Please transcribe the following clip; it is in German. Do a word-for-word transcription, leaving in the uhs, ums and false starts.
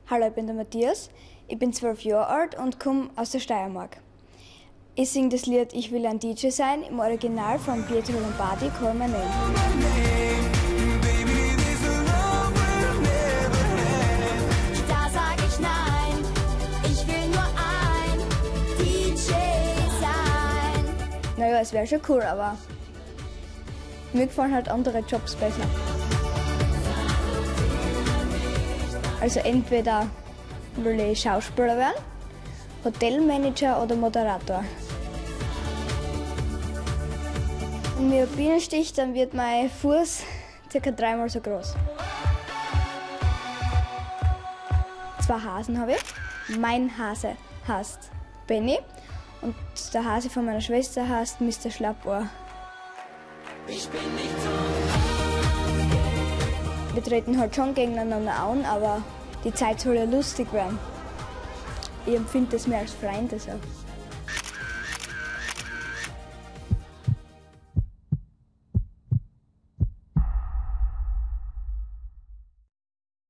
Hallo, ich bin der Matthias, ich bin zwölf Jahre alt und komme aus der Steiermark. Ich singe das Lied Ich will ein D J sein, im Original von Pietro Lombardi, Call My Name. Da sag ich nein, ich will nur ein D J sein. Naja, es wäre schon cool, aber mir gefallen halt andere Jobs besser. Also entweder will ich Schauspieler werden, Hotelmanager oder Moderator. Wenn mir eine Biene sticht, dann wird mein Fuß circa dreimal so groß. Zwei Hasen habe ich. Mein Hase heißt Benny und der Hase von meiner Schwester heißt Mister Schlappohr. Ich bin nicht so. Wir treten halt schon gegeneinander an, aber die Zeit soll ja lustig werden. Ich empfinde das mehr als Freunde. So.